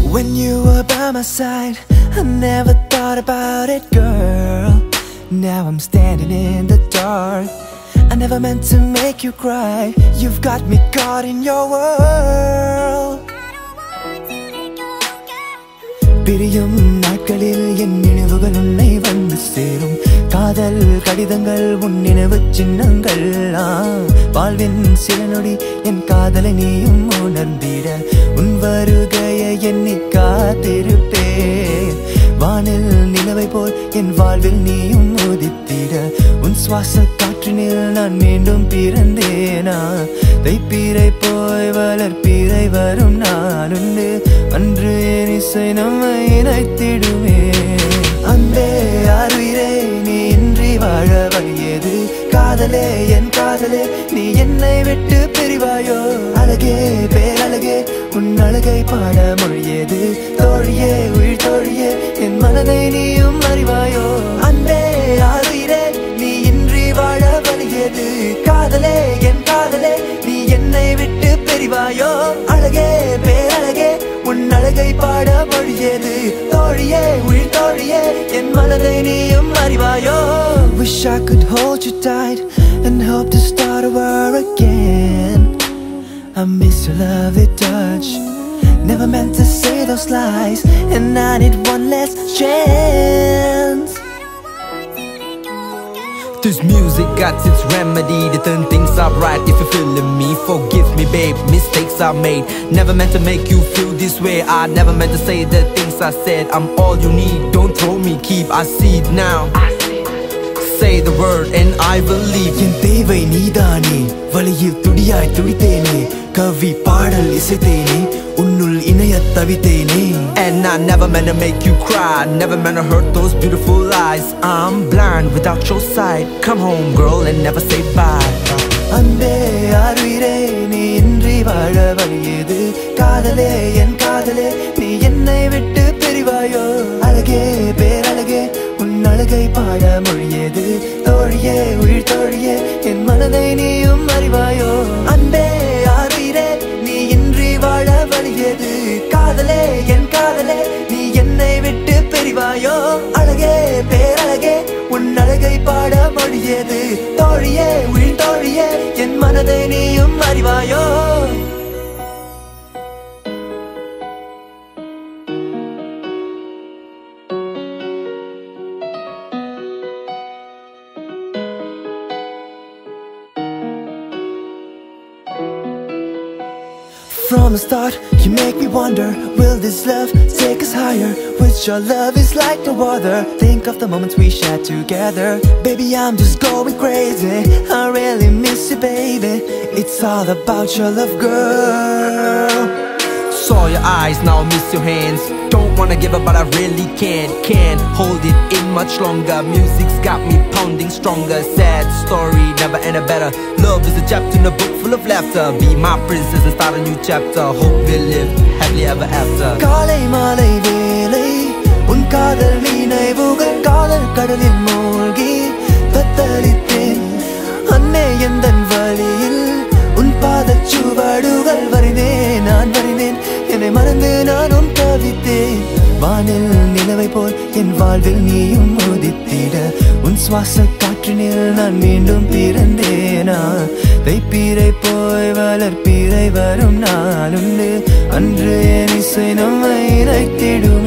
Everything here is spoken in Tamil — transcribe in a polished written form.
When you were by my side, I never thought about it, girl. Now I'm standing in the dark. I never meant to make you cry. You've got me caught in your world. பிரியும் நாட்களில் என் நினைவுகள் உன்னை வந்து சேரும். காதல் கடிதங்கள் உன் நினைவு சின்னங்கள். வாழ்வின் சில நொடி என் காதலை நீயும் உணர்ந்திட உன் வருகையை எண்ணி காத்திருப்பேன். வானில் நிலவை போல் என் வாழ்வில் நீயும் உதித்திட உன் சுவாச காற்றினில் நான் மீண்டும் பிறந்தேனா. தைப்பீரை போய் வளர்ப்பீரை வரும் நான் உண்டு. அன்று என் இசை நம்மை இணைத்திடுவே. அன்பே ஆறுயிரே நீ இன்றி வாழ வழியது. காதலே என் காதலே நீ என்னை விட்டு பிரிவாயோ. அழகே பேரழகே உன் அழகை பாட மொழியது. தோழியே உயிர் தோழியே என் மனதை நீயும் அறிவாயோ. அன்பே ஆறுயிரே நீ இன்றி வாழ வழியது. காதலே என் காதலே நீ என்னை விட்டு பிரிவாயோ. அழகே பேரழகே உன் அழகை பாட மொழியது. தோழியே உயிர் தோழியே என் மனதை நீயும் அறிவாயோ. Wish I could hold you tight and hope to start over again. I miss your lovely touch. Never meant to say those lies, and I need one last chance. This music got its remedy to turn things up right. If you're feeling me, forgive me babe, mistakes I made. Never meant to make you feel this way. I never meant to say the things I said. I'm all you need, don't throw me, keep I see it now. Say the word and I believe. என் தேவை நீதானே, வழியில் துடியாய் துடித்தேனே. கவி பாடல் இசைத்தேனே, உன்னுள் இணைய தவித்தேனே. And I never meant to make you cry, never meant to hurt those beautiful eyes. I'm blind without your sight. Come home girl and never say bye. அன்பே ஆறுயிரே நீ இன்றி வாழ வழியது. காதலே என் காதலே நீ என்னை விட்டு பிரிவாயோ. அழகே பேரழகே உன் அழகை பாட மொழியது. தோழியே உயிர் தோழியே என் மனதை நீயும் அறிவாயோ. அன்பே ஆறுயிரே நீ இன்றி வாழ வழியது. காதலே என் காதலே நீ என்னை விட்டு பிரிவாயோ. அழகே பேரழகே உன் அழகை பாட மொழியது. தோழியே உயிர் தோழியே என் மனதை நீயும் அறிவாயோ. From the start, you make me wonder, will this love take us higher? With your love is like no other. Think of the moments we shared together. Baby, I'm just going crazy. I really miss you, baby. It's all about your love, girl. Saw your eyes, now miss your hands. Don't wanna give up but I really can't hold it in much longer. Music's got me pounding stronger. Sad story, never ended better. Love is a chapter in a book full of laughter. Be my princess and start a new chapter. Hope we'll live happily ever after. காலை மாலை வேளை உன் காதல் நினைவுகள். காதல் கடலில் மூழ்கி தத்தளித்தேன். அன்னே எந்தன் வழியில் உன் பாதச்சுவடுகள் வரைந்தேன். நான் வரைந்தேன் என்னை மறந்து நானும் தவித்தேன். வானில் நிலவை போல் என் வாழ்வில் நீயும் உதித்திட உன் சுவாச காற்றினில் நான் மீண்டும் பிறந்தேனா. தைப்பீரை போய் வளர்ப்பீரை வரும் நான் உண்டு. அன்று என் இசை நம்மை இணைத்திடும்.